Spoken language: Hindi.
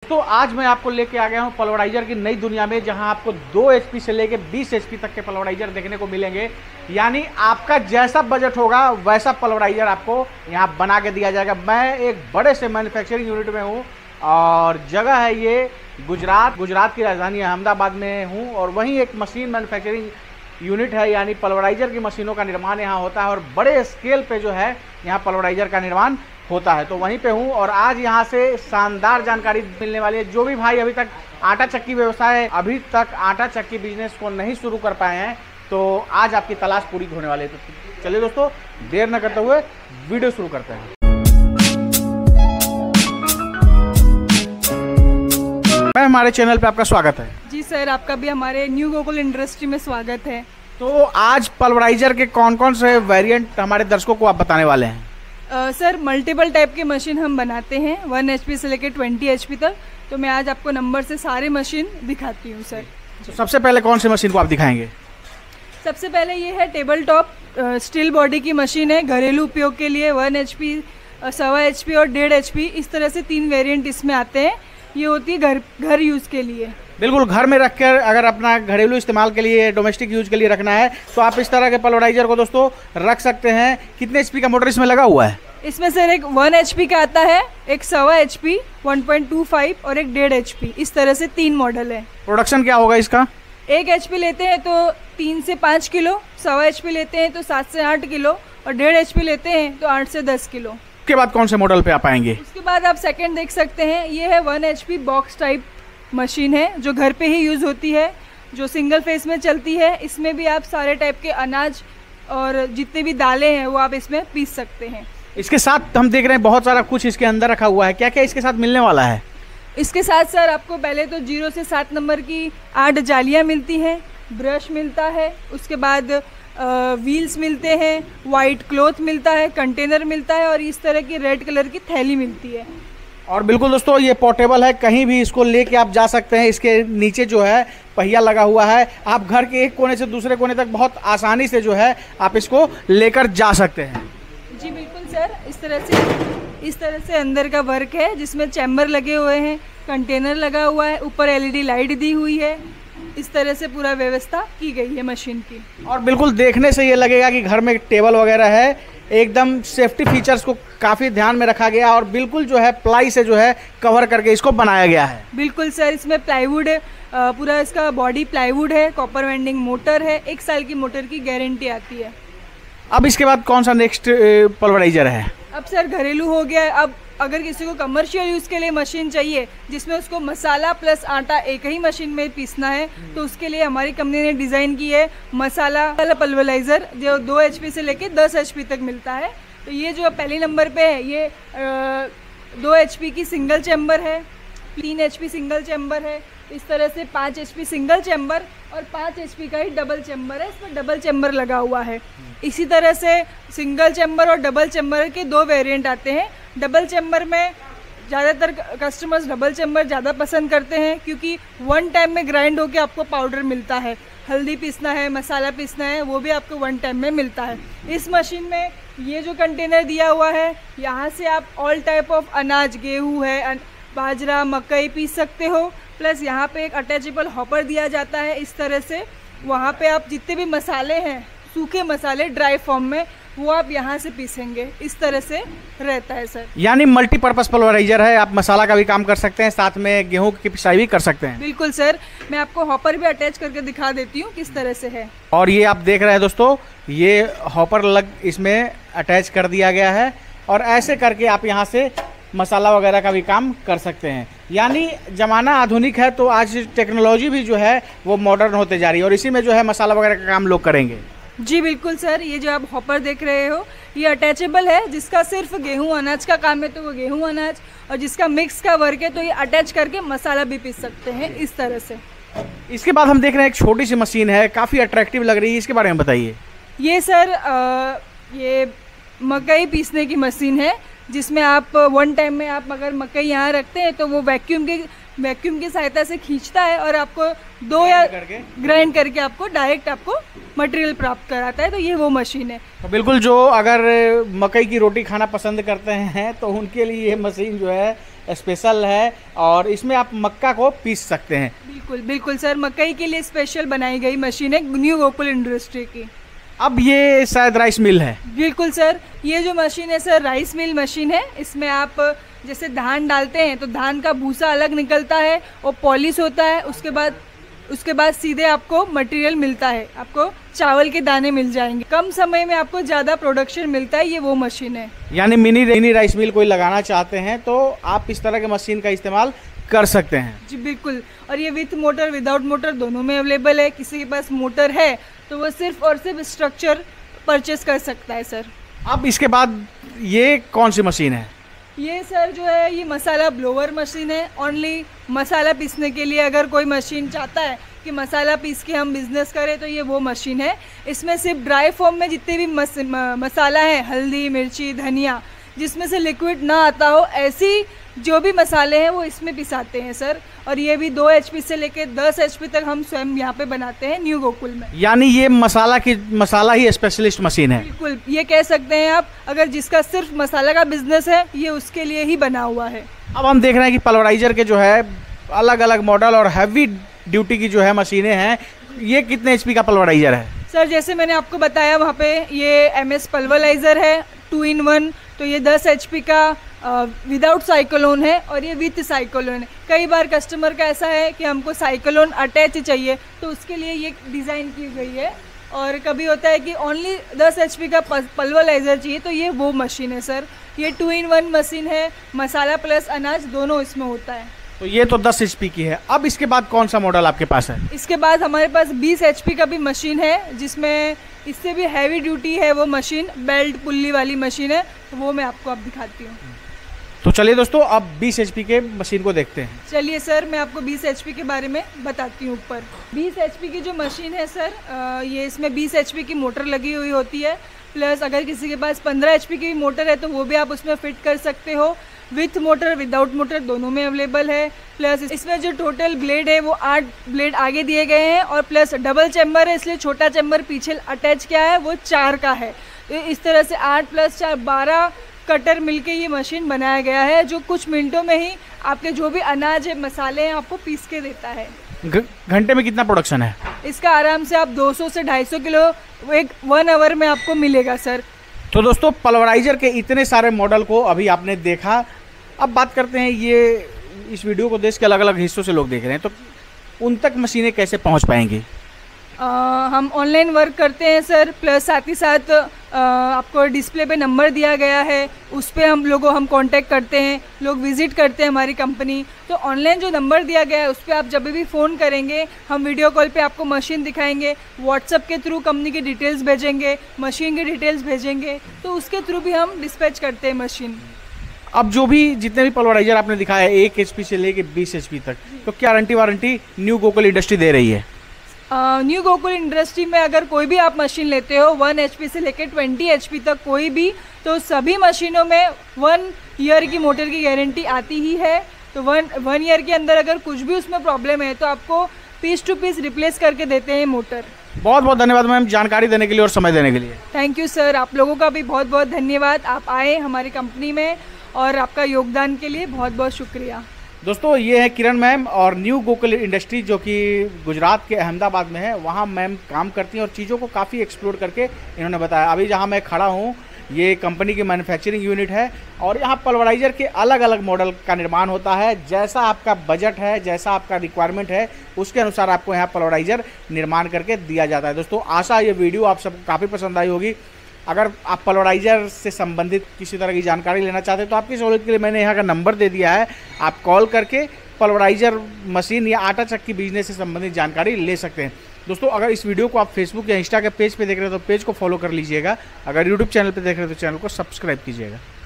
दोस्तों आज मैं आपको लेके आ गया हूँ पल्वराइजर की नई दुनिया में, जहां आपको 2 HP से लेके 20 HP तक के पल्वराइजर देखने को मिलेंगे। यानी आपका जैसा बजट होगा वैसा पल्वराइजर आपको यहाँ बना के दिया जाएगा। मैं एक बड़े से मैन्युफैक्चरिंग यूनिट में हूँ और जगह है ये गुजरात की राजधानी अहमदाबाद में हूँ, और वहीं एक मशीन मैन्युफैक्चरिंग यूनिट है, यानी पल्वराइजर की मशीनों का निर्माण यहाँ होता है और बड़े स्केल पे जो है यहाँ पल्वराइजर का निर्माण होता है। तो वहीं पे हूँ और आज यहाँ से शानदार जानकारी मिलने वाली है। जो भी भाई अभी तक आटा चक्की व्यवसाय, अभी तक आटा चक्की बिजनेस को नहीं शुरू कर पाए हैं, तो आज आपकी तलाश पूरी होने वाली है। तो चलिए दोस्तों, देर न करते हुए वीडियो शुरू करते हैं। मैं हमारे चैनल पे आपका स्वागत है। जी सर, आपका भी हमारे न्यू गोकुल इंडस्ट्री में स्वागत है। तो आज पल्वराइजर के कौन कौन से वेरिएंट हमारे दर्शकों को आप बताने वाले हैं? सर मल्टीपल टाइप की मशीन हम बनाते हैं, 1 HP से लेकर 20 HP तक। तो मैं आज आपको नंबर से सारे मशीन दिखाती हूँ सर। तो सबसे पहले कौन सी मशीन को आप दिखाएंगे? सबसे पहले ये है टेबल टॉप स्टील बॉडी की मशीन है, घरेलू उपयोग के लिए 1 HP, 1.25 HP और 1.5 HP, इस तरह से 3 वेरिएंट इसमें आते हैं। ये होती है घर यूज़ के लिए। बिल्कुल, घर में रखकर अगर अपना घरेलू इस्तेमाल के लिए, डोमेस्टिक यूज के लिए रखना है तो आप इस तरह के पल्वराइजर को दोस्तों रख सकते हैं। कितने HP का मोटर इसमें लगा हुआ है? इसमें सर एक 1 HP का आता है, एक 1.25 HP, 1.25 और एक 1.5 HP, इस तरह से 3 मॉडल है। प्रोडक्शन क्या होगा इसका? 1 HP लेते हैं तो 3 से 5 किलो, 1.25 HP लेते हैं तो 7 से 8 किलो और 1.5 HP लेते हैं तो 8 से 10 किलो। उसके बाद कौन से मॉडल पे आप आएंगे? उसके बाद आप सेकंड देख सकते हैं, ये है 1 HP बॉक्स टाइप मशीन है, जो घर पे ही यूज़ होती है, जो सिंगल फेस में चलती है। इसमें भी आप सारे टाइप के अनाज और जितने भी दालें हैं वो आप इसमें पीस सकते हैं। इसके साथ हम देख रहे हैं बहुत सारा कुछ इसके अंदर रखा हुआ है। क्या क्या इसके साथ मिलने वाला है? इसके साथ सर आपको पहले तो 0 से 7 नंबर की 8 जालियाँ मिलती हैं, ब्रश मिलता है, उसके बाद व्हील्स मिलते हैं, वाइट क्लॉथ मिलता है, कंटेनर मिलता है और इस तरह की रेड कलर की थैली मिलती है। और बिल्कुल दोस्तों, ये पोर्टेबल है, कहीं भी इसको लेके आप जा सकते हैं। इसके नीचे जो है पहिया लगा हुआ है, आप घर के एक कोने से दूसरे कोने तक बहुत आसानी से जो है आप इसको लेकर जा सकते हैं। जी बिल्कुल सर, इस तरह से अंदर का वर्क है, जिसमें चैम्बर लगे हुए हैं, कंटेनर लगा हुआ है, ऊपर LED लाइट दी हुई है। इस तरह से पूरा व्यवस्था की गई है मशीन की। और बिल्कुल देखने से ये लगेगा कि घर में एक टेबल वगैरह है। एकदम सेफ्टी फीचर्स को काफ़ी ध्यान में रखा गया और बिल्कुल जो है प्लाई से जो है कवर करके इसको बनाया गया है। बिल्कुल सर, इसमें प्लाईवुड है, पूरा इसका बॉडी प्लाईवुड है, कॉपर वाइंडिंग मोटर है, 1 साल की मोटर की गारंटी आती है। अब इसके बाद कौन सा नेक्स्ट पल्वराइजर है? अब सर घरेलू हो गया है। अब अगर किसी को कमर्शियल यूज़ के लिए मशीन चाहिए, जिसमें उसको मसाला प्लस आटा एक ही मशीन में पीसना है, तो उसके लिए हमारी कंपनी ने डिज़ाइन की है मसाला वाला पल्वराइज़र, जो 2 HP से लेके 10 HP तक मिलता है। तो ये जो पहले नंबर पे है, ये 2 HP की सिंगल चैम्बर है, 3 HP सिंगल चैम्बर है, इस तरह से 5 HP सिंगल चैम्बर और 5 HP का ही डबल चैम्बर है। इसमें डबल चैम्बर लगा हुआ है। इसी तरह से सिंगल चैम्बर और डबल चैम्बर के 2 वेरिएंट आते हैं। डबल चैम्बर में ज़्यादातर कस्टमर्स डबल चैम्बर ज़्यादा पसंद करते हैं, क्योंकि 1 टाइम में ग्राइंड होकर आपको पाउडर मिलता है। हल्दी पीसना है, मसाला पीसना है, वो भी आपको 1 टाइम में मिलता है। इस मशीन में ये जो कंटेनर दिया हुआ है, यहाँ से आप ऑल टाइप ऑफ अनाज, गेहूँ है, बाजरा, मकई पीस सकते हो। प्लस यहाँ पे एक अटैचेबल हॉपर दिया जाता है। इस तरह से वहाँ पे आप जितने भी मसाले हैं, सूखे मसाले ड्राई फॉर्म में, वो आप यहाँ से पीसेंगे। इस तरह से रहता है सर। यानी मल्टीपर्पज पल्वराइजर है, आप मसाला का भी काम कर सकते हैं, साथ में गेहूं की पिसाई भी कर सकते हैं। बिल्कुल सर, मैं आपको हॉपर भी अटैच करके दिखा देती हूँ किस तरह से है। और ये आप देख रहे हैं दोस्तों, ये हॉपर इसमें अटैच कर दिया गया है और ऐसे करके आप यहाँ से मसाला वगैरह का भी काम कर सकते हैं। यानी ज़माना आधुनिक है, तो आज टेक्नोलॉजी भी जो है वो मॉडर्न होते जा रही है और इसी में जो है मसाला वगैरह का काम लोग करेंगे। जी बिल्कुल सर, ये जो आप हॉपर देख रहे हो, ये अटैचेबल है। जिसका सिर्फ गेहूं अनाज का काम है तो वो गेहूं अनाज, और जिसका मिक्स का वर्क है तो ये अटैच करके मसाला भी पीस सकते हैं इस तरह से। इसके बाद हम देख रहे हैं एक छोटी सी मशीन है, काफ़ी अट्रैक्टिव लग रही है, इसके बारे में बताइए। ये सर ये मकई पीसने की मशीन है, जिसमें आप 1 टाइम में आप अगर मकई यहाँ रखते हैं तो वो वैक्यूम की सहायता से खींचता है और आपको ग्राइंड करके आपको डायरेक्ट आपको मटेरियल प्राप्त कराता है। तो ये वो मशीन है। तो बिल्कुल, जो अगर मकई की रोटी खाना पसंद करते हैं तो उनके लिए ये मशीन जो है स्पेशल है और इसमें आप मक्का को पीस सकते हैं। बिल्कुल बिल्कुल सर, मकई के लिए स्पेशल बनाई गई मशीन है न्यू गोकुल इंडस्ट्री की। अब ये शायद राइस मिल है। बिल्कुल सर, ये जो मशीन है सर राइस मिल मशीन है। इसमें आप जैसे धान डालते हैं तो धान का भूसा अलग निकलता है और पॉलिश होता है, उसके बाद सीधे आपको मटेरियल मिलता है, आपको चावल के दाने मिल जाएंगे। कम समय में आपको ज़्यादा प्रोडक्शन मिलता है, ये वो मशीन है। यानी मिनी राइस मिल कोई लगाना चाहते हैं तो आप इस तरह के मशीन का इस्तेमाल कर सकते हैं। जी बिल्कुल, और ये विथ मोटर विदाउट मोटर दोनों में अवेलेबल है। किसी के पास मोटर है तो वो सिर्फ और सिर्फ स्ट्रक्चर परचेस कर सकता है सर। अब इसके बाद ये कौन सी मशीन है? ये सर जो है ये मसाला ब्लोअर मशीन है। ओनली मसाला पीसने के लिए अगर कोई मशीन चाहता है कि मसाला पीस के हम बिजनेस करें तो ये वो मशीन है। इसमें सिर्फ ड्राई फॉर्म में जितने भी मसाला है, हल्दी मिर्ची धनिया, जिसमें से लिक्विड ना आता हो, ऐसी जो भी मसाले हैं वो इसमें पिसाते हैं सर। और ये भी 2 HP से लेके 10 HP तक हम स्वयं यहाँ पे बनाते हैं न्यू गोकुल में। यानी ये मसाला ही स्पेशलिस्ट मशीन है। बिल्कुल, ये कह सकते हैं आप, अगर जिसका सिर्फ मसाला का बिजनेस है ये उसके लिए ही बना हुआ है। अब हम देख रहे हैं कि पल्वराइजर के जो है अलग अलग मॉडल और हैवी ड्यूटी की जो है मशीनें हैं। ये कितने HP का पल्वराइजर है? सर जैसे मैंने आपको बताया वहाँ पे ये MS पल्वराइजर है 2 in 1, तो ये 10 HP का विदाउट साइक्लोन है और ये विथ साइक्लोन है। कई बार कस्टमर का ऐसा है कि हमको साइक्लोन अटैच चाहिए तो उसके लिए ये डिज़ाइन की गई है। और कभी होता है कि ओनली 10 HP का पल्वराइजर चाहिए तो ये वो मशीन है सर। ये 2 in 1 मशीन है, मसाला प्लस अनाज दोनों इसमें होता है। तो ये तो 10 HP की है। अब इसके बाद कौन सा मॉडल आपके पास है? इसके बाद हमारे पास 20 HP का भी मशीन है, जिसमें इससे भी हैवी ड्यूटी है वो मशीन, बेल्ट पुल्ली वाली मशीन है, तो वो मैं आपको अब दिखाती हूँ। तो चलिए दोस्तों अब 20 HP के मशीन को देखते हैं। चलिए सर, मैं आपको 20 HP के बारे में बताती हूँ। ऊपर 20 HP की जो मशीन है सर, ये इसमें 20 HP की मोटर लगी हुई होती है, प्लस अगर किसी के पास 15 HP की मोटर है तो वो भी आप उसमें फिट कर सकते हो। विथ मोटर विदाउट मोटर दोनों में अवेलेबल है। प्लस इसमें जो टोटल ब्लेड है वो 8 ब्लेड आगे दिए गए हैं और प्लस डबल चैम्बर है, इसलिए छोटा चैम्बर पीछे अटैच किया है, वो 4 का है। तो इस तरह से 8 + 4 12 कटर मिलके ये मशीन बनाया गया है, जो कुछ मिनटों में ही आपके जो भी अनाज है, मसाले हैं, आपको पीस के देता है। घंटे में कितना प्रोडक्शन है इसका? आराम से आप 200 से 250 किलो 1 आवर में आपको मिलेगा सर। तो दोस्तों पल्वराइजर के इतने सारे मॉडल को अभी आपने देखा। अब बात करते हैं, ये इस वीडियो को देश के अलग अलग हिस्सों से लोग देख रहे हैं, तो उन तक मशीनें कैसे पहुंच पाएंगी? हम ऑनलाइन वर्क करते हैं सर, प्लस साथ ही साथ आपको डिस्प्ले पे नंबर दिया गया है, उस पर हम कांटेक्ट करते हैं, लोग विजिट करते हैं हमारी कंपनी। तो ऑनलाइन जो नंबर दिया गया है उस पर आप जब भी फ़ोन करेंगे हम वीडियो कॉल पे आपको मशीन दिखाएंगे, व्हाट्सएप के थ्रू कंपनी की डिटेल्स भेजेंगे, मशीन की डिटेल्स भेजेंगे, तो उसके थ्रू भी हम डिस्पैच करते हैं मशीन। अब जो भी जितने भी पल्वराइजर आपने दिखाया 1 HP से लेके 20 HP तक, तो क्या guarantee warranty new Gokul industry दे रही है? न्यू गोकुल इंडस्ट्री में अगर कोई भी आप मशीन लेते हो 1 HP से लेकर 20 HP तक कोई भी, तो सभी मशीनों में 1 ईयर की मोटर की गारंटी आती ही है। तो 1 ईयर के अंदर अगर कुछ भी उसमें प्रॉब्लम है तो आपको पीस टू पीस रिप्लेस करके देते हैं मोटर। बहुत बहुत धन्यवाद मैम जानकारी देने के लिए और समय देने के लिए। थैंक यू सर, आप लोगों का भी बहुत बहुत धन्यवाद। आप आए हमारी कंपनी में और आपका योगदान के लिए बहुत बहुत शुक्रिया। दोस्तों ये है किरण मैम और न्यू गोकुल इंडस्ट्री जो कि गुजरात के अहमदाबाद में है, वहाँ मैम काम करती हैं और चीज़ों को काफ़ी एक्सप्लोर करके इन्होंने बताया। अभी जहाँ मैं खड़ा हूँ ये कंपनी की मैन्युफैक्चरिंग यूनिट है और यहाँ पल्वराइजर के अलग अलग मॉडल का निर्माण होता है। जैसा आपका बजट है, जैसा आपका रिक्वायरमेंट है, उसके अनुसार आपको यहाँ पल्वराइजर निर्माण करके दिया जाता है। दोस्तों आशा ये वीडियो आप सबको काफ़ी पसंद आई होगी। अगर आप पल्वराइजर से संबंधित किसी तरह की जानकारी लेना चाहते हैं तो आपकी सहूलियत के लिए मैंने यहाँ का नंबर दे दिया है, आप कॉल करके पल्वराइजर मशीन या आटा चक्की बिजनेस से संबंधित जानकारी ले सकते हैं। दोस्तों अगर इस वीडियो को आप फेसबुक या इंस्टा के पेज पे देख रहे हो तो पेज को फॉलो कर लीजिएगा, अगर यूट्यूब चैनल पे देख रहे हो तो चैनल को सब्सक्राइब कीजिएगा।